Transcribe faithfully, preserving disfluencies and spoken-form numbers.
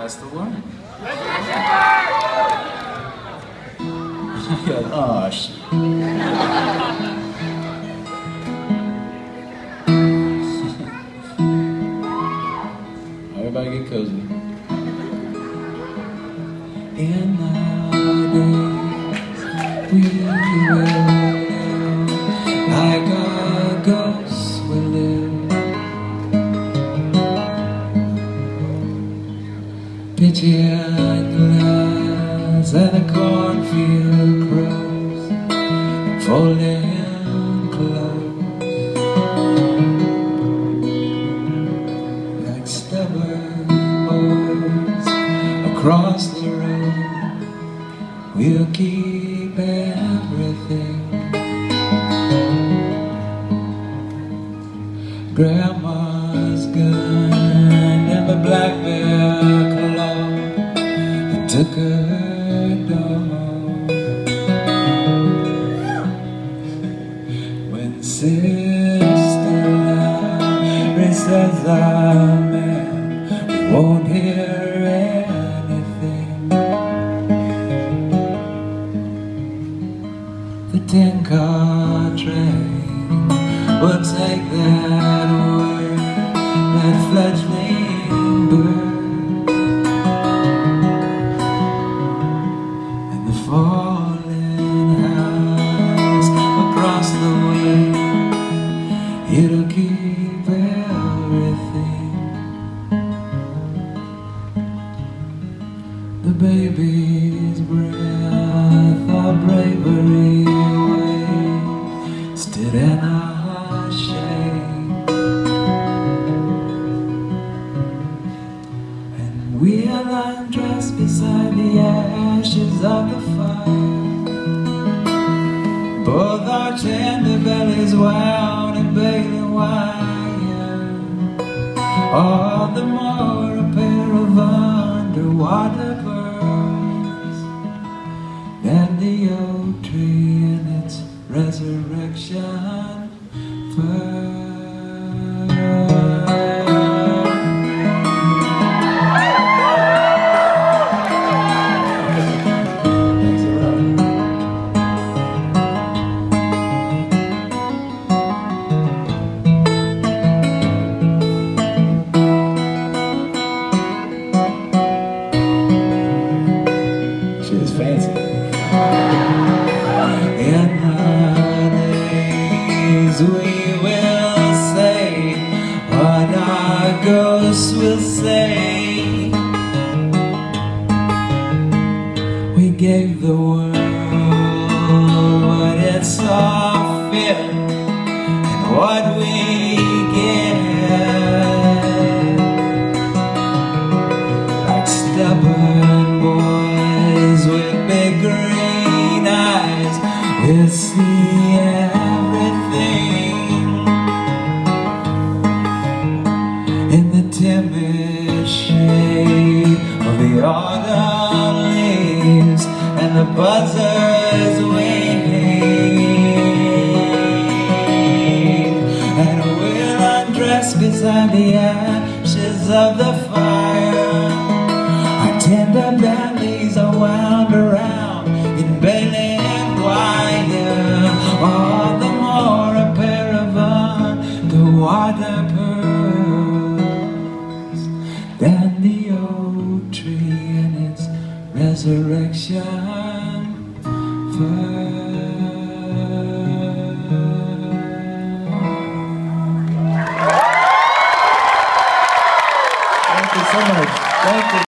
That's the one. Oh, shit. Everybody get cozy. In nowadays, we will live like our ghosts will live. Pity and glass and the cornfield crows folding clothes like stubborn boys across the road. We'll keep everything. Grandma's gun and the black bear claw that took her dog. When Sister Larry says amen, we won't hear anything. The ten-car train will take that word, that fledgling bird, and the falling house across the way. It'll keep everything. The baby's breath of bravery wasted in our shame, and we'll undress beside the ashes of the fire, both our tender bellies wound in baling wire, all the more a pair of underwater birds than the oak tree in its resurrection fur. Fancy. In our days we will say what our ghosts will say. We gave the world what it saw fit and what we get, like stubborn boys with big green eyes, we'll see everything in the timid shade of the autumn leaves and the buzzards wing, and we'll undress beside the ashes of the fire. Our tender bellies are wound around in baling wire, all the more a pair of underwater pearls than the oak tree in its resurrection fur. Thank you so much. Thank you.